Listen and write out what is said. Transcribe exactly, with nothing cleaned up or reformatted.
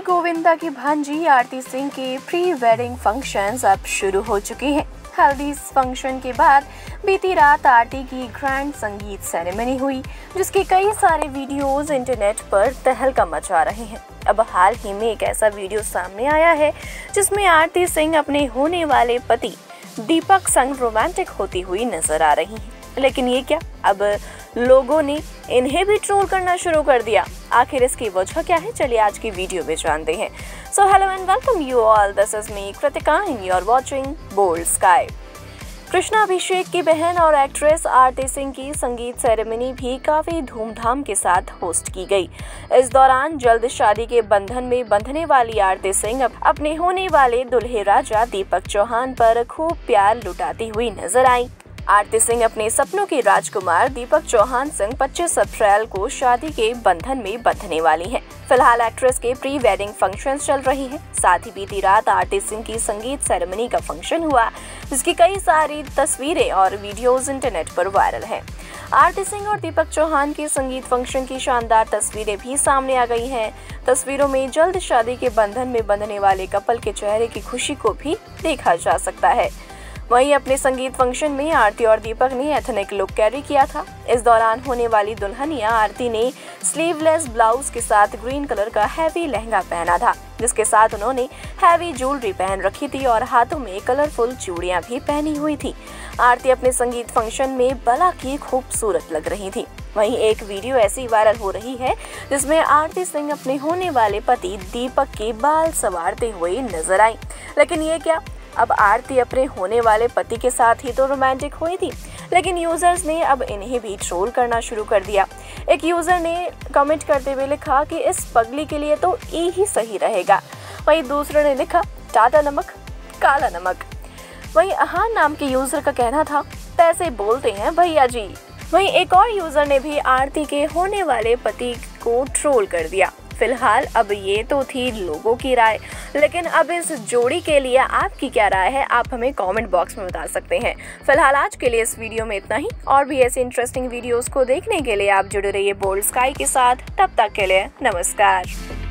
गोविंदा की भांजी आरती सिंह के प्री वेडिंग फंक्शंस अब शुरू हो चुके हैं। हल्दी फंक्शन के बाद बीती रात आरती की ग्रैंड संगीत सेरेमनी हुई, जिसके कई सारे वीडियोस इंटरनेट पर तहलका मचा रहे हैं। अब हाल ही में एक ऐसा वीडियो सामने आया है जिसमें आरती सिंह अपने होने वाले पति दीपक संग रोमांटिक होती हुई नजर आ रही हैं। लेकिन ये क्या, अब लोगों ने इन्हें भी ट्रोल करना शुरू कर दिया। आखिर इसकी वजह क्या है, चलिए आज की वीडियो में जानते हैं। So hello and welcome you all, this is me Kritika and you are watching bold sky. Krishna Abhishek की बहन और एक्ट्रेस आरती सिंह की संगीत सेरेमनी भी काफी धूमधाम के साथ होस्ट की गई। इस दौरान जल्द शादी के बंधन में बंधने वाली आरती सिंह अपने होने वाले दुल्हे राजा दीपक चौहान पर खूब प्यार लुटाती हुई नजर आई। आरती सिंह अपने सपनों के राजकुमार दीपक चौहान संग पच्चीस अप्रैल को शादी के बंधन में बंधने वाली हैं। फिलहाल एक्ट्रेस के प्री वेडिंग फंक्शंस चल रही हैं। साथ ही बीती रात आरती सिंह की संगीत सेरेमनी का फंक्शन हुआ, जिसकी कई सारी तस्वीरें और वीडियोस इंटरनेट पर वायरल हैं। आरती सिंह और दीपक चौहान की संगीत फंक्शन की शानदार तस्वीरें भी सामने आ गई हैं। तस्वीरों में जल्द शादी के बंधन में बंधने वाले कपल के चेहरे की खुशी को भी देखा जा सकता है। वहीं अपने संगीत फंक्शन में आरती और दीपक ने एथनिक लुक कैरी किया था। इस दौरान होने वाली दुल्हनिया आरती ने स्लीवलेस ब्लाउज के साथ ग्रीन कलर का हैवी लहंगा पहना था, जिसके साथ उन्होंने हैवी ज्वेलरी पहन रखी थी और हाथों में कलरफुल चूड़ियां भी पहनी हुई थी। आरती अपने संगीत फंक्शन में बला की खूबसूरत लग रही थी। वहीं एक वीडियो ऐसी वायरल हो रही है जिसमें आरती सिंह अपने होने वाले पति दीपक के बाल संवारते हुए नजर आई। लेकिन ये क्या, अब आरती अपने होने वाले पति के साथ ही तो रोमांटिक हुई थी, लेकिन यूजर्स ने अब इन्हें भी ट्रोल करना शुरू कर दिया। एक यूजर ने कमेंट करते हुए लिखा कि इस पगली के लिए तो ई ही सही रहेगा। वहीं दूसरे ने लिखा टाटा नमक काला नमक। वहीं अहान नाम के यूजर का कहना था पैसे बोलते हैं भैया जी। वहीं एक और यूजर ने भी आरती के होने वाले पति को ट्रोल कर दिया। फिलहाल अब ये तो थी लोगों की राय, लेकिन अब इस जोड़ी के लिए आपकी क्या राय है, आप हमें कमेंट बॉक्स में बता सकते हैं। फिलहाल आज के लिए इस वीडियो में इतना ही। और भी ऐसे इंटरेस्टिंग वीडियोस को देखने के लिए आप जुड़े रहिए बोल्ड स्काई के साथ। तब तक के लिए नमस्कार।